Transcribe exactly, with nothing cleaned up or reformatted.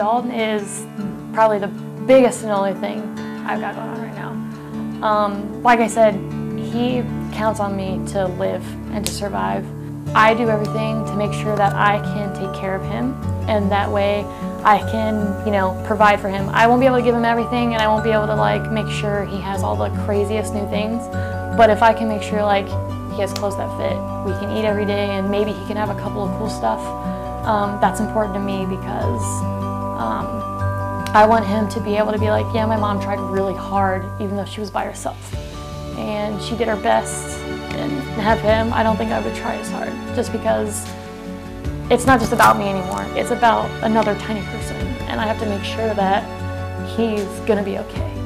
Dalton is probably the biggest and only thing I've got going on right now. Um, like I said, he counts on me to live and to survive. I do everything to make sure that I can take care of him, and that way I can, you know, provide for him. I won't be able to give him everything, and I won't be able to like make sure he has all the craziest new things. But if I can make sure like he has clothes that fit, we can eat every day, and maybe he can have a couple of cool stuff, um, that's important to me because um, I want him to be able to be like, yeah, my mom tried really hard even though she was by herself. And she did her best, and have him, I don't think I would try as hard, just because it's not just about me anymore, it's about another tiny person, and I have to make sure that he's gonna be okay.